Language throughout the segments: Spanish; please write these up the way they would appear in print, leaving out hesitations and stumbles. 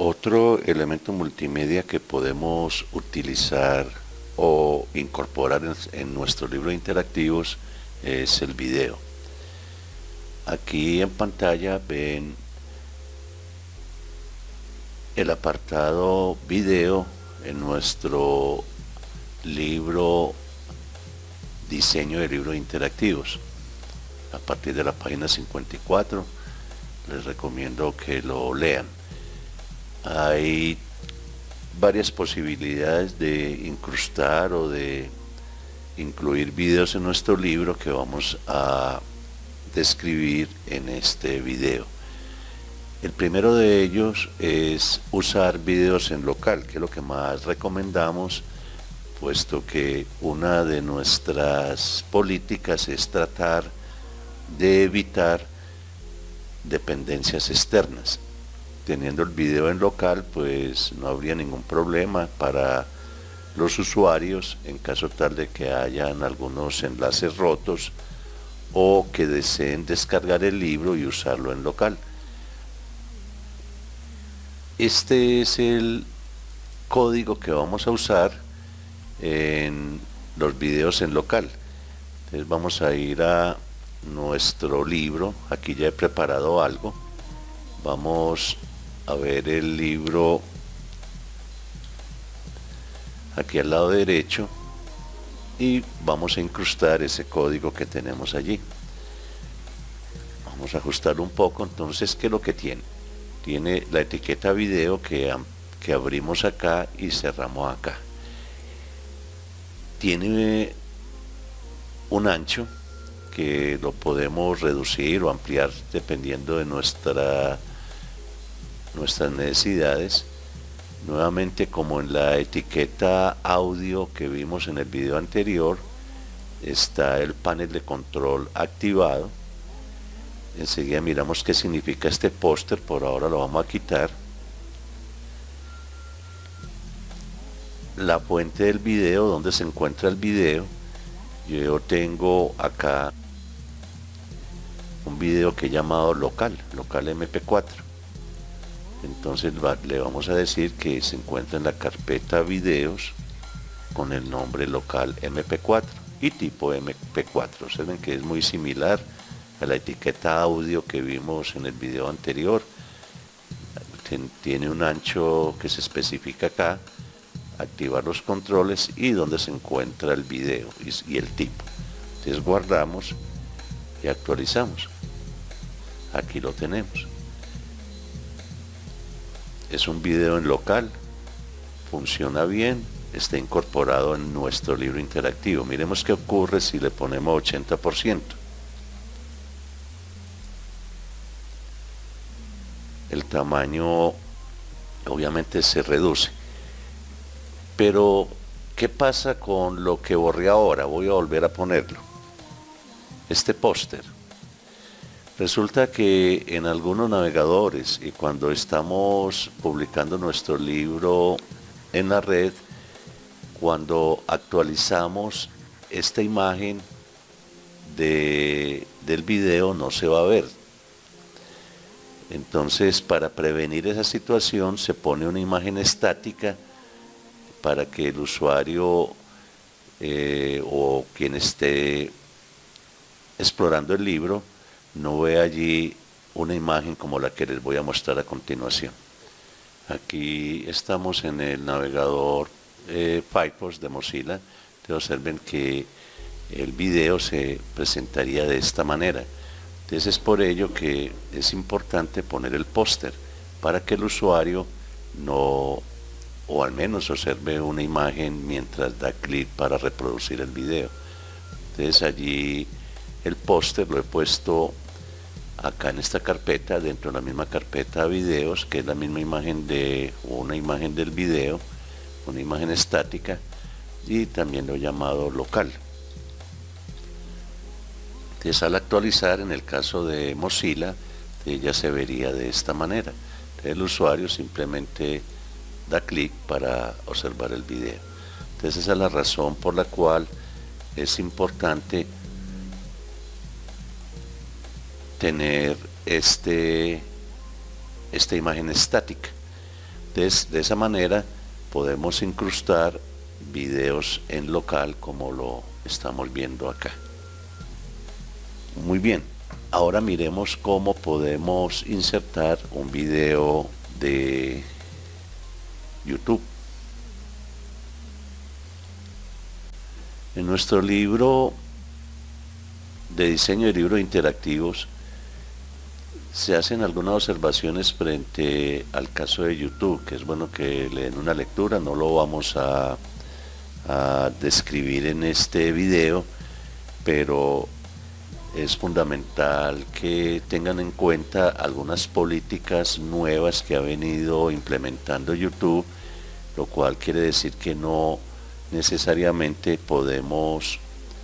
Otro elemento multimedia que podemos utilizar o incorporar en nuestros libros interactivos es el video. Aquí en pantalla ven el apartado video en nuestro libro Diseño de libros interactivos. A partir de la página 54 les recomiendo que lo lean. Hay varias posibilidades de incrustar o de incluir videos en nuestro libro que vamos a describir en este video. El primero de ellos es usar videos en local, que es lo que más recomendamos, puesto que una de nuestras políticas es tratar de evitar dependencias externas. Teniendo el video en local, pues no habría ningún problema para los usuarios en caso tal de que hayan algunos enlaces rotos o que deseen descargar el libro y usarlo en local. Este es el código que vamos a usar en los videos en local. Entonces vamos a ir a nuestro libro. Aquí ya he preparado algo. Vamos a ver el libro aquí al lado derecho y vamos a incrustar ese código que tenemos allí. Vamos a ajustarlo un poco. Entonces, ¿qué es lo que tiene? Tiene la etiqueta video que abrimos acá y cerramos acá. Tiene un ancho que lo podemos reducir o ampliar dependiendo de nuestras necesidades. Nuevamente, como en la etiqueta audio que vimos en el video anterior, está el panel de control activado. Enseguida miramos qué significa este póster. Por ahora lo vamos a quitar. La fuente del video, donde se encuentra el video. Yo tengo acá un video que he llamado local MP4. Entonces le vamos a decir que se encuentra en la carpeta videos con el nombre local MP4 y tipo MP4. Observen que es muy similar a la etiqueta audio que vimos en el video anterior. Tiene un ancho que se especifica acá, activar los controles y donde se encuentra el video y el tipo. Entonces guardamos y actualizamos. Aquí lo tenemos. Es un video en local, funciona bien, está incorporado en nuestro libro interactivo. Miremos qué ocurre si le ponemos 80%. El tamaño obviamente se reduce. Pero, ¿qué pasa con lo que borré ahora? Voy a volver a ponerlo. Este póster. Resulta que en algunos navegadores y cuando estamos publicando nuestro libro en la red, cuando actualizamos esta imagen del video no se va a ver. Entonces, para prevenir esa situación se pone una imagen estática para que el usuario o quien esté explorando el libro no vea allí una imagen como la que les voy a mostrar a continuación. Aquí estamos en el navegador Firefox de Mozilla. Observen que el video se presentaría de esta manera. Entonces es por ello que es importante poner el póster para que el usuario no, o al menos observe una imagen mientras da clic para reproducir el video. Entonces allí el póster lo he puesto acá en esta carpeta, dentro de la misma carpeta videos, que es la misma imagen una imagen del video, una imagen estática, y también lo he llamado local. Entonces al actualizar, en el caso de Mozilla, ya se vería de esta manera. Entonces, el usuario simplemente da clic para observar el video. Entonces esa es la razón por la cual es importante tener esta imagen estática. Entonces, de esa manera podemos incrustar videos en local como lo estamos viendo acá. Muy bien, ahora miremos cómo podemos insertar un video de YouTube. En nuestro libro de diseño de libros interactivos se hacen algunas observaciones frente al caso de YouTube, que es bueno que le den una lectura. No lo vamos a describir en este video, pero es fundamental que tengan en cuenta algunas políticas nuevas que ha venido implementando YouTube, lo cual quiere decir que no necesariamente podemos,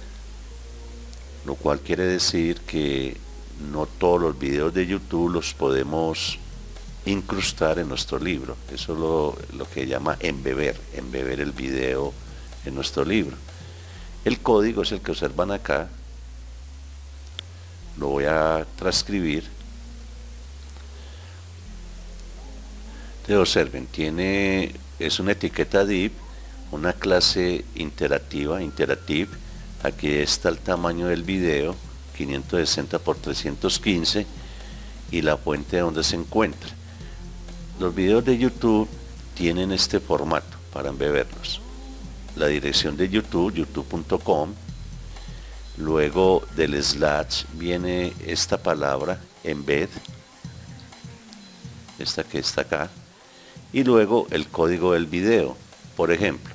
lo cual quiere decir que no todos los videos de YouTube los podemos incrustar en nuestro libro. Eso es lo que llama embeber el video en nuestro libro. El código es el que observan acá. Lo voy a transcribir. Entonces observen, es una etiqueta div, una clase interactiva, interactive. Aquí está el tamaño del video, 560 por 315, y la fuente donde se encuentra. Los videos de YouTube tienen este formato para embeberlos. La dirección de YouTube, youtube.com. Luego del slash viene esta palabra, embed, esta que está acá, y luego el código del video. Por ejemplo,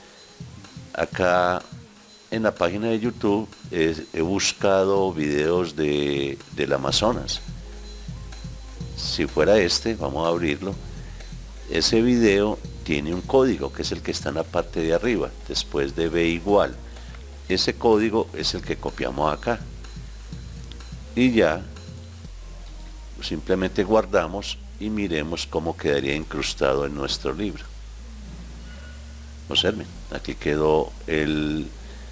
acá en la página de YouTube he buscado videos del Amazonas. Si fuera este, vamos a abrirlo. Ese video tiene un código que es el que está en la parte de arriba, después de B igual. Ese código es el que copiamos acá y ya simplemente guardamos y miremos cómo quedaría incrustado en nuestro libro. Observen, aquí quedó el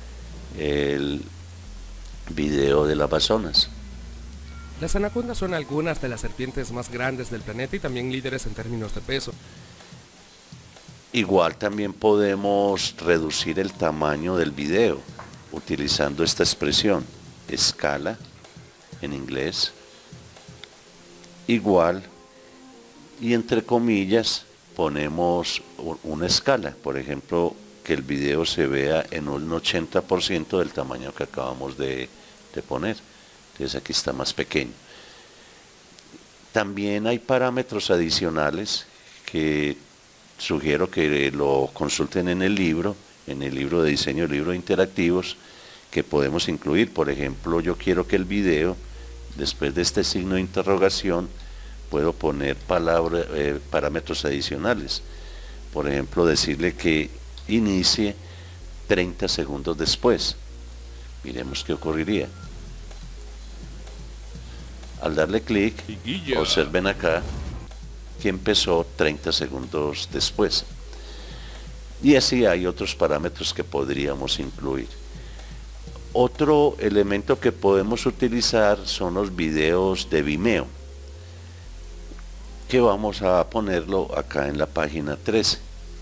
video de las Amazonas. Las anacondas son algunas de las serpientes más grandes del planeta y también líderes en términos de peso. Igual también podemos reducir el tamaño del video utilizando esta expresión, escala en inglés, igual, y entre comillas ponemos una escala, por ejemplo, que el video se vea en un 80% del tamaño que acabamos de poner. Entonces aquí está más pequeño. También hay parámetros adicionales que sugiero que lo consulten en el libro de diseño de libros interactivos, que podemos incluir. Por ejemplo, yo quiero que el video, después de este signo de interrogación, puedo poner parámetros adicionales. Por ejemplo, decirle que inicie 30 segundos después. Miremos qué ocurriría. Al darle clic, observen acá que empezó 30 segundos después. Y así hay otros parámetros que podríamos incluir. Otro elemento que podemos utilizar son los videos de Vimeo, que vamos a ponerlo acá en la página 13.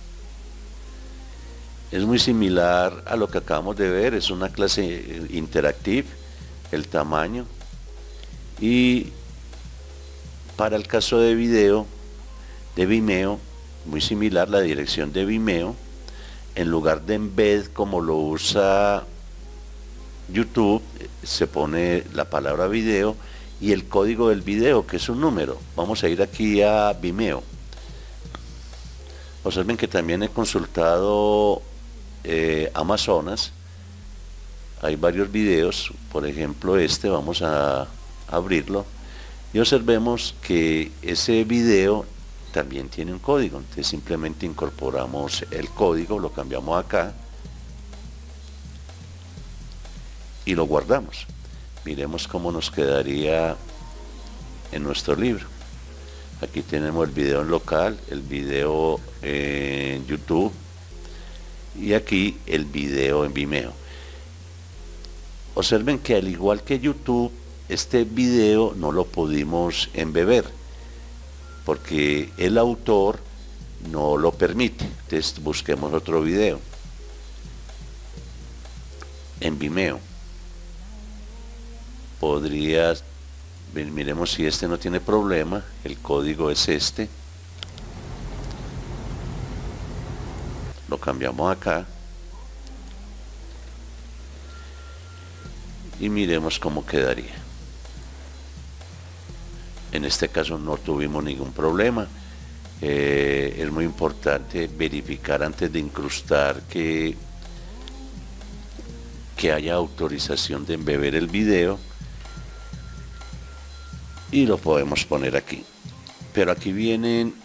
Es muy similar a lo que acabamos de ver, es una clase interactive, el tamaño, y para el caso de video de Vimeo, muy similar, la dirección de Vimeo, en lugar de embed como lo usa YouTube, se pone la palabra video y el código del video, que es un número. Vamos a ir aquí a Vimeo. Observen que también he consultado Amazonas. Hay varios videos, por ejemplo este, vamos a abrirlo y observemos que ese video también tiene un código. Entonces simplemente incorporamos el código, lo cambiamos acá y lo guardamos. Miremos cómo nos quedaría en nuestro libro. Aquí tenemos el video en local, el video en YouTube y aquí el video en Vimeo. Observen que al igual que YouTube, este video no lo pudimos embeber porque el autor no lo permite. Entonces busquemos otro video en Vimeo. Miremos si este no tiene problema. El código es este, lo cambiamos acá y miremos cómo quedaría. En este caso no tuvimos ningún problema. Es muy importante verificar antes de incrustar que haya autorización de embeber el video, y lo podemos poner aquí. Pero aquí vienen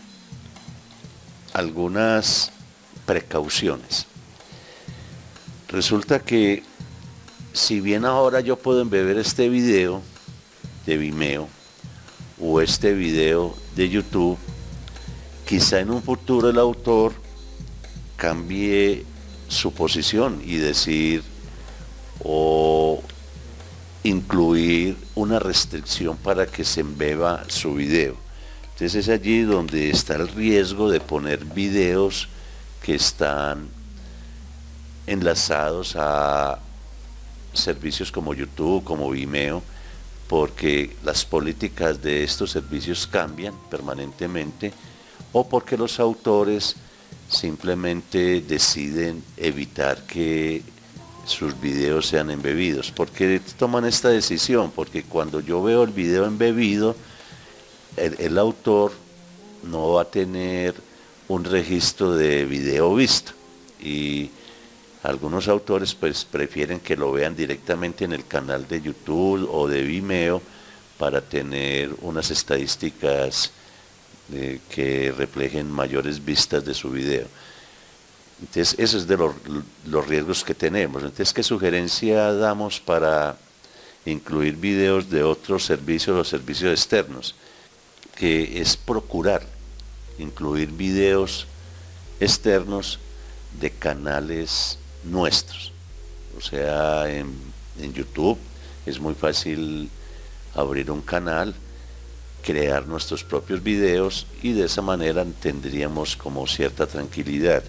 algunas precauciones. Resulta que si bien ahora yo puedo embeber este video de Vimeo o este video de YouTube, quizá en un futuro el autor cambie su posición y decir o incluir una restricción para que se embeba su video. Entonces es allí donde está el riesgo de poner videos que están enlazados a servicios como YouTube, como Vimeo, porque las políticas de estos servicios cambian permanentemente, o porque los autores simplemente deciden evitar que sus videos sean embebidos. ¿Por qué toman esta decisión? Porque cuando yo veo el video embebido, el autor no va a tener un registro de video visto, y algunos autores pues prefieren que lo vean directamente en el canal de YouTube o de Vimeo para tener unas estadísticas que reflejen mayores vistas de su video. Entonces, eso es de los riesgos que tenemos. Entonces, ¿qué sugerencia damos para incluir videos de otros servicios o servicios externos? Que es procurar incluir videos externos de canales nuestros. O sea, en YouTube es muy fácil abrir un canal, crear nuestros propios videos, y de esa manera tendríamos como cierta tranquilidad.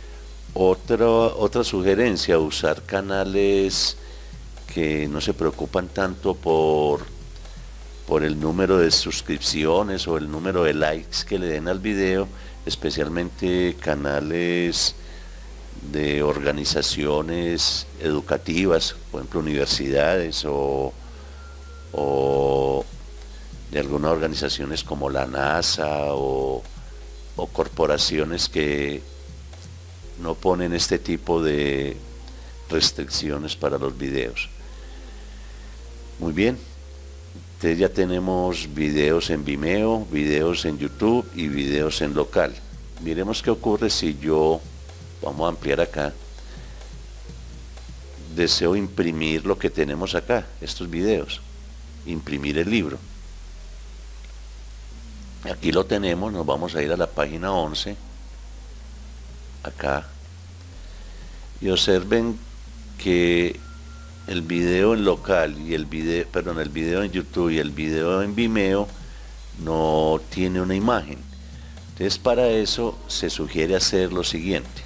Otra sugerencia: usar canales que no se preocupan tanto por el número de suscripciones o el número de likes que le den al video, especialmente canales de organizaciones educativas, por ejemplo universidades, o de algunas organizaciones como la NASA o corporaciones que no ponen este tipo de restricciones para los videos. Muy bien, entonces ya tenemos videos en Vimeo, videos en YouTube y videos en local. Miremos qué ocurre si yo, vamos a ampliar acá, deseo imprimir lo que tenemos acá, estos videos, imprimir el libro. Aquí lo tenemos, nos vamos a ir a la página 11, acá, y observen que el video en local y el video en YouTube y el video en Vimeo no tiene una imagen. Entonces, para eso se sugiere hacer lo siguiente.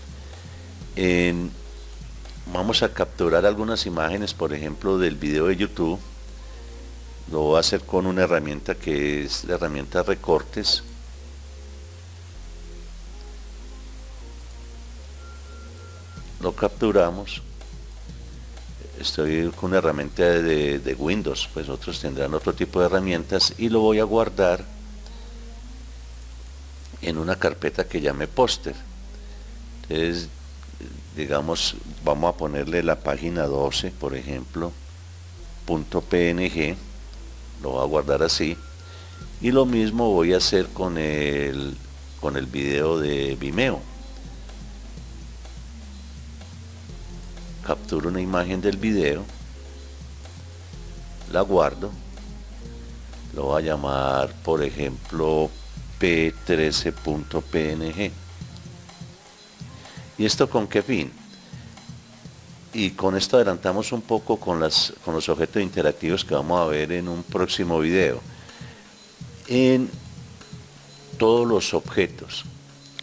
Vamos a capturar algunas imágenes, por ejemplo, del video de YouTube. Lo voy a hacer con una herramienta que es la herramienta recortes. Lo capturamos. Estoy con una herramienta de Windows, pues otros tendrán otro tipo de herramientas, y lo voy a guardar en una carpeta que llame póster. Entonces, digamos, vamos a ponerle la página 12, por ejemplo, .png, lo voy a guardar así, y lo mismo voy a hacer con el video de Vimeo. Capturo una imagen del video, la guardo, lo voy a llamar, por ejemplo, p13.png. ¿Y esto con qué fin? Y con esto adelantamos un poco con los objetos interactivos que vamos a ver en un próximo video. En todos los objetos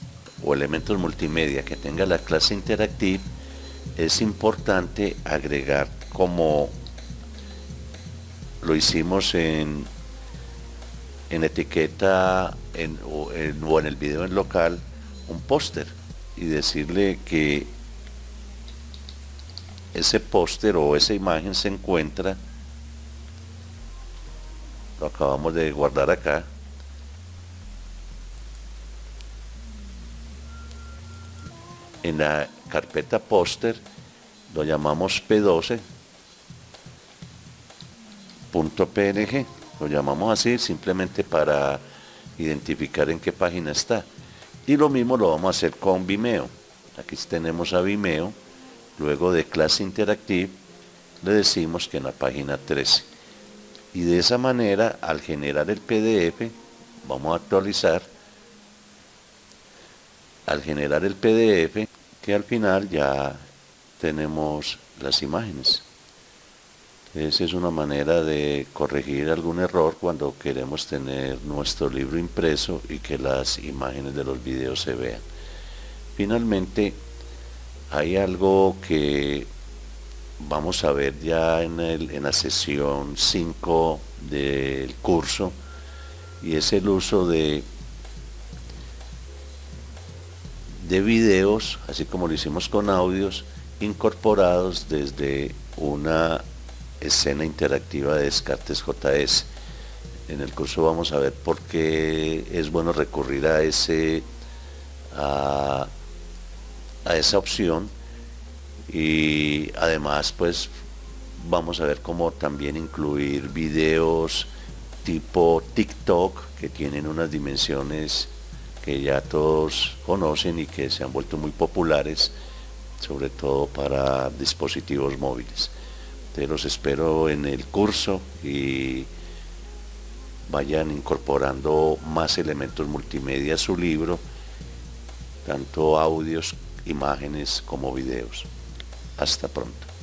o elementos multimedia que tenga la clase Interactive, es importante agregar, como lo hicimos en etiqueta o en el video en local, un póster, y decirle que ese póster o esa imagen se encuentra, lo acabamos de guardar acá, en la carpeta póster, lo llamamos p12.png, lo llamamos así simplemente para identificar en qué página está. Y lo mismo lo vamos a hacer con Vimeo. Aquí tenemos a Vimeo, luego de clase Interactive le decimos que en la página 13. Y de esa manera, al generar el PDF, vamos a actualizar, al generar el PDF, que al final ya tenemos las imágenes. Esa es una manera de corregir algún error cuando queremos tener nuestro libro impreso y que las imágenes de los videos se vean. Finalmente, hay algo que vamos a ver ya en la sesión 5 del curso, y es el uso de videos, así como lo hicimos con audios, incorporados desde una escena interactiva de Descartes JS. En el curso vamos a ver por qué es bueno recurrir a esa opción, y además pues vamos a ver cómo también incluir videos tipo TikTok, que tienen unas dimensiones que ya todos conocen y que se han vuelto muy populares, sobre todo para dispositivos móviles. Te los espero en el curso y vayan incorporando más elementos multimedia a su libro, tanto audios, imágenes como videos. Hasta pronto.